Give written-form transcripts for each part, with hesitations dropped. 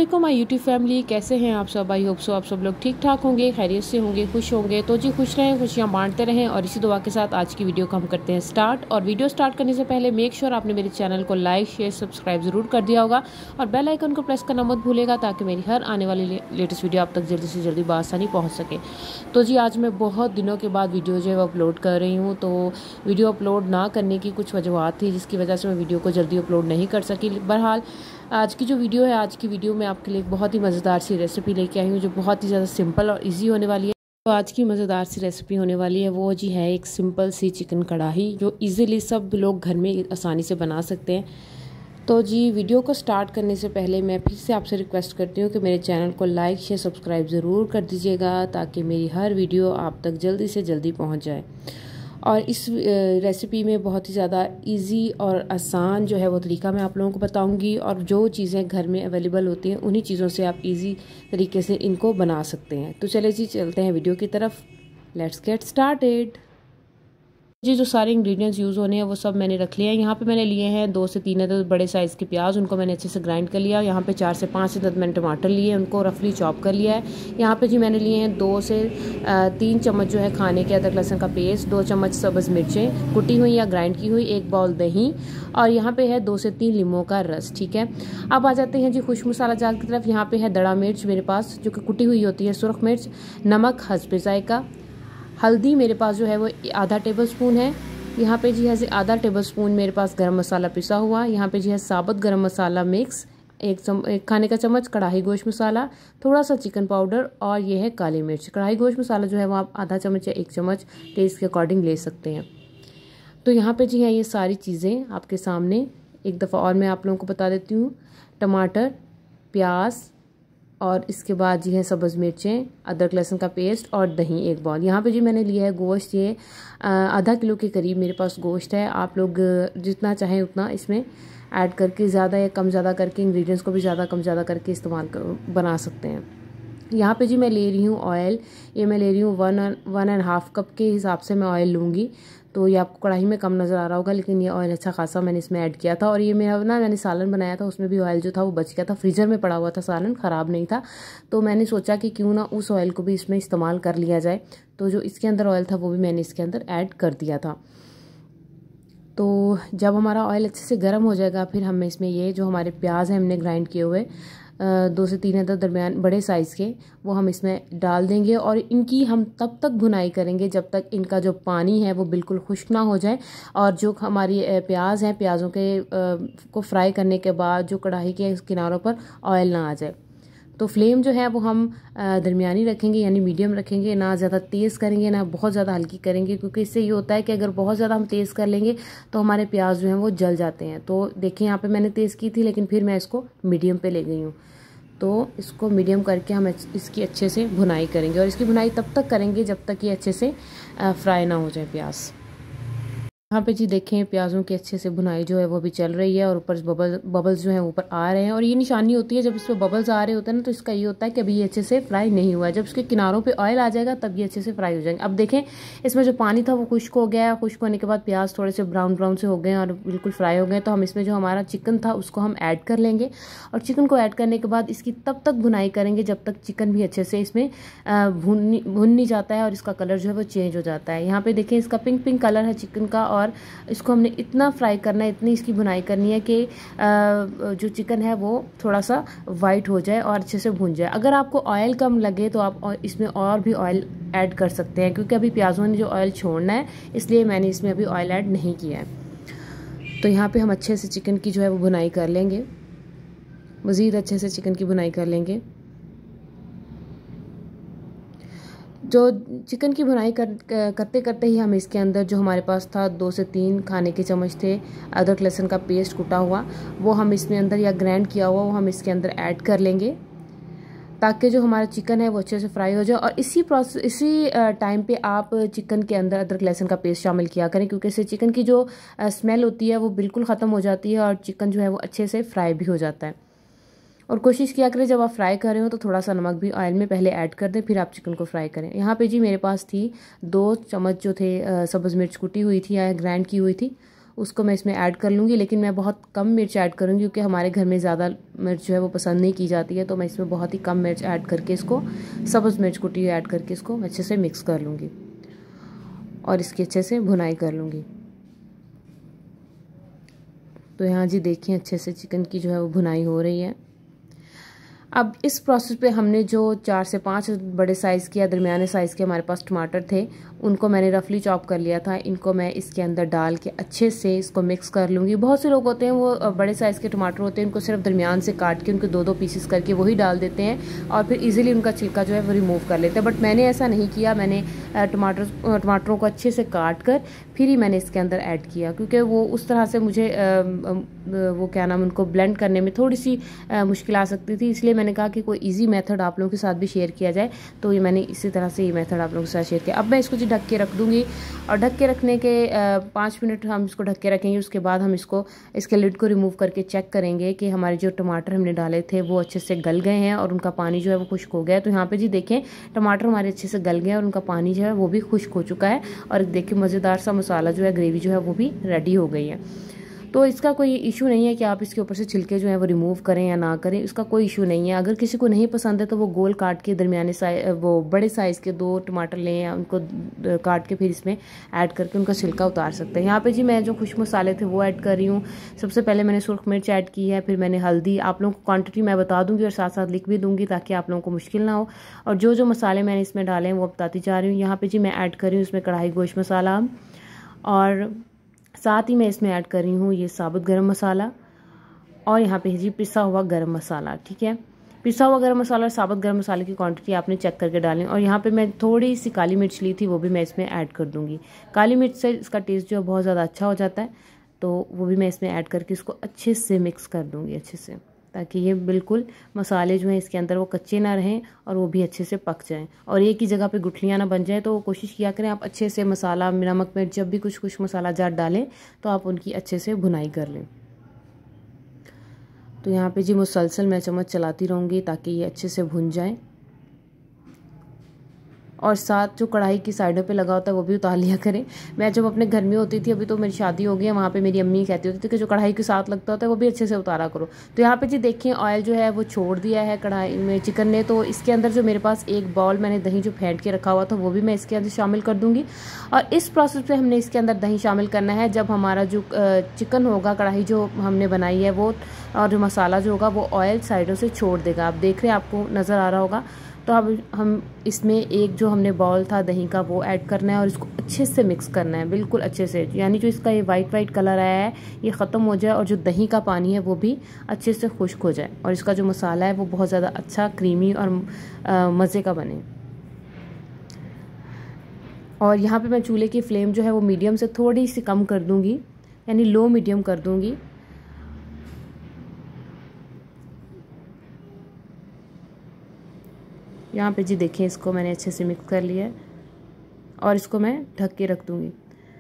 वालेकुम my YouTube family, कैसे हैं आप सब। आई होप सो आप सब लोग ठीक ठाक होंगे, खैरियत से होंगे, खुश होंगे। तो जी खुश रहें, खुशियां बांटते रहें। और इसी दुआ के साथ आज की वीडियो को हम करते हैं स्टार्ट। और वीडियो स्टार्ट करने से पहले मेक श्योर आपने मेरे चैनल को लाइक शेयर सब्सक्राइब ज़रूर कर दिया होगा और बेल आइकन को प्रेस करना मत भूलेगा ताकि मेरी हर आने वाली लेटेस्ट वीडियो आप तक जल्दी से जल्दी बआसानी पहुँच सके। तो जी आज मैं बहुत दिनों के बाद वीडियो जो है वो अपलोड कर रही हूँ। तो वीडियो अपलोड ना करने की कुछ वजूहत थी जिसकी वजह से मैं वीडियो को जल्दी अपलोड नहीं कर सकी। बहरहाल आज की जो वीडियो है, आज की वीडियो में आपके लिए बहुत ही मज़ेदार सी रेसिपी लेके आई हूँ जो बहुत ही ज़्यादा सिंपल और इजी होने वाली है। तो आज की मज़ेदार सी रेसिपी होने वाली है वो जी है एक सिंपल सी चिकन कढ़ाई जो इजीली सब लोग घर में आसानी से बना सकते हैं। तो जी वीडियो को स्टार्ट करने से पहले मैं फिर से आपसे रिक्वेस्ट करती हूँ कि मेरे चैनल को लाइक शेयर सब्सक्राइब ज़रूर कर दीजिएगा ताकि मेरी हर वीडियो आप तक जल्दी से जल्दी पहुँच जाए। और इस रेसिपी में बहुत ही ज़्यादा इजी और आसान जो है वो तरीका मैं आप लोगों को बताऊंगी और जो चीज़ें घर में अवेलेबल होती हैं उन्हीं चीज़ों से आप इजी तरीके से इनको बना सकते हैं। तो चले जी चलते हैं वीडियो की तरफ। Let's get started. जी जो सारे इंग्रेडिएंट्स यूज़ होने हैं वो सब मैंने रख लिए हैं। यहाँ पे मैंने लिए हैं 2 से 3 अदद बड़े साइज़ के प्याज, उनको मैंने अच्छे से ग्राइंड कर लिया। यहाँ पे 4 से 5 अदद मैंने टमाटर लिए, उनको रफली चॉप कर लिया है। यहाँ पे जी मैंने लिए हैं 2 से 3 चम्मच जो है खाने के अदरक लहसुन का पेस्ट, 2 चम्मच सब्ज़ मिर्चें कुटी हुई या ग्राइंड की हुई, 1 बाउल दही और यहाँ पे है 2 से 3 लीमों का रस। ठीक है, अब आ जाते हैं जी खुश्क मसाला जात की तरफ। यहाँ पे है दड़ा मिर्च मेरे पास जो कि कुटी हुई होती है, सुरख मिर्च, नमक हस्बे जायका, हल्दी मेरे पास जो है वो आधा टेबल स्पून है। यहाँ पे जी है आधा टेबल स्पून मेरे पास गरम मसाला पिसा हुआ। यहाँ पे जी है साबुत गरम मसाला मिक्स, एक खाने का चम्मच कढ़ाई गोश्त मसाला, थोड़ा सा चिकन पाउडर और ये है काली मिर्च। कढ़ाई गोश्त मसाला जो है वो आप आधा चम्मच या 1 चम्मच टेस्ट के अकॉर्डिंग ले सकते हैं। तो यहाँ पे जी है ये सारी चीज़ें आपके सामने। एक दफ़ा और मैं आप लोगों को बता देती हूँ, टमाटर, प्याज और इसके बाद जी है सब्ज़ मिर्चें, अदरक लहसुन का पेस्ट और दही 1 बाउल। यहाँ पे जी मैंने लिया है गोश्त, ये आधा किलो के करीब मेरे पास गोश्त है। आप लोग जितना चाहें उतना इसमें ऐड करके ज़्यादा या कम ज़्यादा करके इंग्रेडिएंट्स को भी ज़्यादा कम ज़्यादा करके इस्तेमाल बना सकते हैं। यहाँ पे जी मैं ले रही हूँ ऑयल, ये मैं ले रही हूँ 1.5 कप के हिसाब से मैं ऑयल लूँगी। तो ये आपको कढ़ाई में कम नज़र आ रहा होगा लेकिन ये ऑयल अच्छा खासा मैंने इसमें ऐड किया था। और ये मेरा मैंने सालन बनाया था, उसमें भी ऑयल जो था वो बच गया था, फ्रीज़र में पड़ा हुआ था सालन, ख़राब नहीं था। तो मैंने सोचा कि क्यों ना उस ऑयल को भी इसमें इस्तेमाल कर लिया जाए। तो जो इसके अंदर ऑयल था वो भी मैंने इसके अंदर ऐड कर दिया था। तो जब हमारा ऑयल अच्छे से गर्म हो जाएगा फिर हम इसमें ये जो हमारे प्याज हैं हमने ग्राइंड किए हुए 2 से 3 अदद दरमियान बड़े साइज़ के, वो हम इसमें डाल देंगे। और इनकी हम तब तक भुनाई करेंगे जब तक इनका जो पानी है वो बिल्कुल खुश्क ना हो जाए। और जो हमारी प्याज हैं, प्याज़ों के को फ्राई करने के बाद जो कढ़ाई के किनारों पर ऑयल ना आ जाए। तो फ्लेम जो है वो हम दरमियानी रखेंगे यानी मीडियम रखेंगे, ना ज़्यादा तेज़ करेंगे ना बहुत ज़्यादा हल्की करेंगे, क्योंकि इससे ये होता है कि अगर बहुत ज़्यादा हम तेज़ कर लेंगे तो हमारे प्याज जो हैं वो जल जाते हैं। तो देखिए यहाँ पे मैंने तेज़ की थी लेकिन फिर मैं इसको मीडियम पे ले गई हूँ। तो इसको मीडियम करके हम इसकी अच्छे से भुनाई करेंगे और इसकी भुनाई तब तक करेंगे जब तक ये अच्छे से फ्राई ना हो जाए प्याज। यहाँ पे जी देखें प्याज़ों की अच्छे से भुनाई जो है वो भी चल रही है और ऊपर बबल्स जो हैं ऊपर आ रहे हैं। और ये निशानी होती है जब इस पर बबल्स आ रहे होते हैं ना, तो इसका ये होता है कि अभी ये अच्छे से फ्राई नहीं हुआ है। जब इसके किनारों पे ऑयल आ जाएगा तब ये अच्छे से फ्राई हो जाएंगे। अब देखें इसमें जो पानी था वो खुश्क हो गया है, खुश्क होने के बाद प्याज थोड़े से ब्राउन ब्राउन से हो गए और बिल्कुल फ्राई हो गए। तो हम इसमें जो हमारा चिकन था उसको हम ऐड कर लेंगे और चिकन को ऐड करने के बाद इसकी तब तक भुनाई करेंगे जब तक चिकन भी अच्छे से इसमें भुन नहीं जाता है और इसका कलर जो है वो चेंज हो जाता है। यहाँ पे देखें इसका पिंक पिंक कलर है चिकन का और इसको हमने इतना फ्राई करना है, इतनी इसकी भुनाई करनी है कि जो चिकन है वो थोड़ा सा वाइट हो जाए और अच्छे से भुन जाए। अगर आपको ऑयल कम लगे तो आप इसमें और भी ऑयल ऐड कर सकते हैं, क्योंकि अभी प्याज़ों ने जो ऑयल छोड़ना है इसलिए मैंने इसमें अभी ऑयल ऐड नहीं किया है। तो यहाँ पे हम अच्छे से चिकन की जो है वो भुनाई कर लेंगे, मज़ीद अच्छे से चिकन की भुनाई कर लेंगे। जो चिकन की भुनाई करते करते ही हम इसके अंदर जो हमारे पास था 2 से 3 खाने के चम्मच थे अदरक लहसुन का पेस्ट कुटा हुआ, वो हम इसमें अंदर या ग्राइंड किया हुआ वो हम इसके अंदर ऐड कर लेंगे ताकि जो हमारा चिकन है वो अच्छे से फ्राई हो जाए। और इसी टाइम पे आप चिकन के अंदर अदरक लहसुन का पेस्ट शामिल किया करें, क्योंकि इससे चिकन की जो स्मेल होती है वो बिल्कुल ख़त्म हो जाती है और चिकन जो है वो अच्छे से फ्राई भी हो जाता है। और कोशिश किया करें जब आप फ्राई कर रहे हो तो थोड़ा सा नमक भी ऑयल में पहले ऐड कर दें, फिर आप चिकन को फ्राई करें। यहाँ पे जी मेरे पास थी 2 चम्मच जो थे सब्ज़ मिर्च कुटी हुई थी या ग्राइंड की हुई थी, उसको मैं इसमें ऐड कर लूँगी, लेकिन मैं बहुत कम मिर्च ऐड करूँगी क्योंकि हमारे घर में ज़्यादा मिर्च जो है वो पसंद नहीं की जाती है। तो मैं इसमें बहुत ही कम मिर्च ऐड करके इसको, सब्ज़ मिर्च कुटी ऐड करके इसको अच्छे से मिक्स कर लूँगी और इसकी अच्छे से भुनाई कर लूँगी। तो यहाँ जी देखिए अच्छे से चिकन की जो है वो भुनाई हो रही है। अब इस प्रोसेस पे हमने जो 4 से 5 बड़े साइज़ के या दरमियाने साइज़ के हमारे पास टमाटर थे, उनको मैंने रफली चॉप कर लिया था। इनको मैं इसके अंदर डाल के अच्छे से इसको मिक्स कर लूँगी। बहुत से लोग होते हैं वो बड़े साइज़ के टमाटर होते हैं, उनको सिर्फ दरमियान से काट के उनको 2-2 पीसेस करके वही डाल देते हैं और फिर ईजिली उनका छिलका जो है वो रिमूव कर लेते हैं। बट मैंने ऐसा नहीं किया। मैंने टमाटरों को अच्छे से काट कर फिर ही मैंने इसके अंदर ऐड किया, क्योंकि वो उस तरह से मुझे वो क्या नाम उनको ब्लेंड करने में थोड़ी सी मुश्किल आ सकती थी। इसलिए मैंने कहा कि कोई इजी मेथड आप लोगों के साथ भी शेयर किया जाए, तो ये मैंने इसी तरह से ये मेथड आप लोगों के साथ शेयर किया। अब मैं इसको जी ढक के रख दूँगी और ढक के रखने के 5 मिनट हम इसको ढक के रखेंगे। उसके बाद हम इसको इसके लिड को रिमूव करके चेक करेंगे कि हमारे जो टमाटर हमने डाले थे वो अच्छे से गल गए हैं और उनका पानी जो है वो खुश्क हो गया है। तो यहाँ पे जी देखें टमाटर हमारे अच्छे से गल गए हैं और उनका पानी जो है वो भी खुश्क हो चुका है और देखिए मज़ेदार सा मसाला जो है, ग्रेवी जो है वो भी रेडी हो गई है। तो इसका कोई इशू नहीं है कि आप इसके ऊपर से छिलके जो है वो रिमूव करें या ना करें, इसका कोई इशू नहीं है। अगर किसी को नहीं पसंद है तो वो गोल काट के दरमियाने वो बड़े साइज़ के 2 टमाटर लें या उनको काट के फिर इसमें ऐड करके उनका छिलका उतार सकते हैं। यहाँ पे जी मैं जो खुश्क मसाले थे वो ऐड कर रही हूँ। सबसे पहले मैंने सुर्ख मिर्च ऐड की है, फिर मैंने हल्दी, आप लोगों को क्वान्टिटी मैं बता दूँगी और साथ साथ लिख भी दूँगी ताकि आप लोगों को मुश्किल ना हो। और जो जो मसाले मैंने इसमें डाले हैं वो बताती जा रही हूँ। यहाँ पर जी मैं ऐड कर रही हूँ इसमें कढ़ाई गोश्त मसाला और साथ ही मैं इसमें ऐड कर रही हूँ ये साबुत गरम मसाला और यहाँ पे जी पिसा हुआ गरम मसाला। ठीक है, पिसा हुआ गरम मसाला और साबुत गरम मसाले की क्वांटिटी आपने चेक करके डालें। और यहाँ पे मैं थोड़ी सी काली मिर्च ली थी, वो भी मैं इसमें ऐड कर दूँगी। काली मिर्च से इसका टेस्ट जो है बहुत ज़्यादा अच्छा हो जाता है, तो वो भी मैं इसमें ऐड करके इसको अच्छे से मिक्स कर दूँगी अच्छे से, ताकि ये बिल्कुल मसाले जो हैं इसके अंदर वो कच्चे ना रहें और वो भी अच्छे से पक जाएं और एक ही जगह पे गुठलियाँ ना बन जाए। तो कोशिश किया करें आप अच्छे से मसाला, नमक मिर्च, जब भी कुछ मसाला जार डालें तो आप उनकी अच्छे से भुनाई कर लें। तो यहाँ पे जी मुसलसल मैं चम्मच चलाती रहूँगी ताकि ये अच्छे से भुन जाएँ। और साथ जो कढ़ाई की साइडों पे लगा होता है वो भी उतार लिया करें। मैं जब अपने घर में होती थी, अभी तो मेरी शादी हो गई है, वहाँ पे मेरी अम्मी कहती होती थी कि जो कढ़ाई के साथ लगता होता है वो भी अच्छे से उतारा करो। तो यहाँ पे जी देखिए ऑयल जो है वो छोड़ दिया है कढ़ाई में चिकन ने। तो इसके अंदर जो मेरे पास एक बाउल मैंने दही जो फेंट के रखा हुआ था वो भी मैं इसके अंदर शामिल कर दूँगी। और इस प्रोसेस पर हमने इसके अंदर दही शामिल करना है। जब हमारा जो चिकन होगा, कढ़ाई जो हमने बनाई है वो और जो मसाला जो होगा वो ऑयल साइडों से छोड़ देगा। आप देख रहे हैं, आपको नज़र आ रहा होगा। तो अब हम इसमें एक जो हमने बाउल था दही का वो ऐड करना है और इसको अच्छे से मिक्स करना है, बिल्कुल अच्छे से, यानी जो इसका ये वाइट कलर आया है ये ख़त्म हो जाए और जो दही का पानी है वो भी अच्छे से खुश्क हो जाए और इसका जो मसाला है वो बहुत ज़्यादा अच्छा क्रीमी और मज़े का बने। और यहाँ पे मैं चूल्हे की फ्लेम जो है वो मीडियम से थोड़ी सी कम कर दूँगी, यानी लो मीडियम कर दूँगी। यहाँ पे जी देखिए इसको मैंने अच्छे से मिक्स कर लिया है और इसको मैं ढक के रख दूँगी।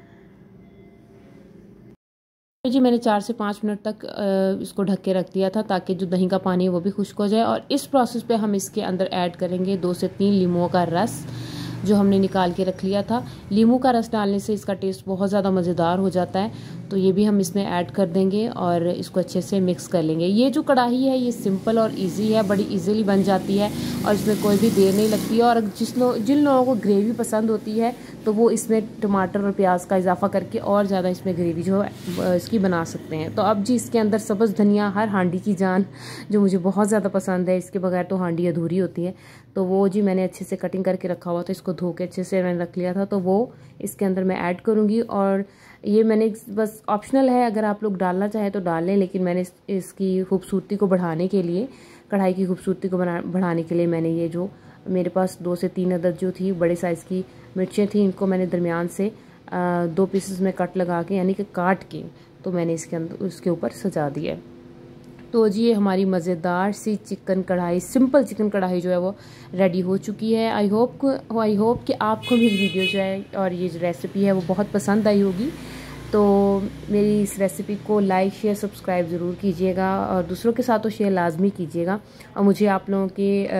जी मैंने 4 से 5 मिनट तक इसको ढक के रख दिया था ताकि जो दही का पानी है वो भी खुश्क हो जाए। और इस प्रोसेस पे हम इसके अंदर ऐड करेंगे 2 से 3 लीमुओं का रस जो हमने निकाल के रख लिया था। लीमू का रस डालने से इसका टेस्ट बहुत ज़्यादा मज़ेदार हो जाता है, तो ये भी हम इसमें ऐड कर देंगे और इसको अच्छे से मिक्स कर लेंगे। ये जो कढ़ाई है ये सिंपल और इजी है, बड़ी इजीली बन जाती है और इसमें कोई भी देर नहीं लगती है। और जिन लोगों को ग्रेवी पसंद होती है तो वो इसमें टमाटर और प्याज का इजाफा करके और ज़्यादा इसमें ग्रेवी जो है इसकी बना सकते हैं। तो अब जी इसके अंदर सब्ज़ धनिया, हर हांडी की जान, जो मुझे बहुत ज़्यादा पसंद है, इसके बगैर तो हांडी अधूरी होती है। तो वो जी मैंने अच्छे से कटिंग करके रखा हुआ था, इसको धो के अच्छे से मैंने रख लिया था, तो वो इसके अंदर मैं ऐड करूँगी। और ये मैंने बस ऑप्शनल है, अगर आप लोग डालना चाहें तो डाल लें, लेकिन मैंने इसकी खूबसूरती को बढ़ाने के लिए, कढ़ाई की खूबसूरती को बढ़ाने के लिए मैंने ये जो मेरे पास 2 से 3 अदद जो थी बड़े साइज़ की मिर्चें थी, इनको मैंने दरमियान से 2 पीसेस में कट लगा के, यानी कि काट के, तो मैंने इसके अंदर उसके ऊपर सजा दिया है। तो जी ये हमारी मज़ेदार सी chicken kadhai, simple chicken kadhai जो है वो रेडी हो चुकी है। आई होप कि आपको मेरी वीडियो जो है और ये जो रेसिपी है वो बहुत पसंद आई होगी। तो मेरी इस रेसिपी को लाइक, शेयर, सब्सक्राइब ज़रूर कीजिएगा और दूसरों के साथ तो शेयर लाजमी कीजिएगा। और मुझे आप लोगों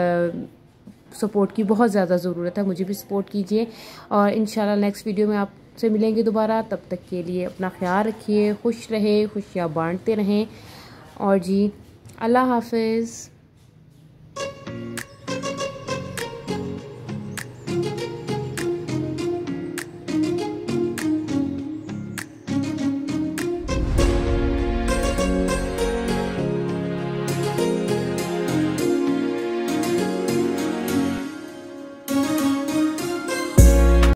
के सपोर्ट की बहुत ज़्यादा ज़रूरत है, मुझे भी सपोर्ट कीजिए। और इंशाल्लाह नेक्स्ट वीडियो में आप से मिलेंगे दोबारा। तब तक के लिए अपना ख्याल रखिए, खुश रहे, खुशियाँ बांटते रहें। और जी अल्लाह हाफिज़।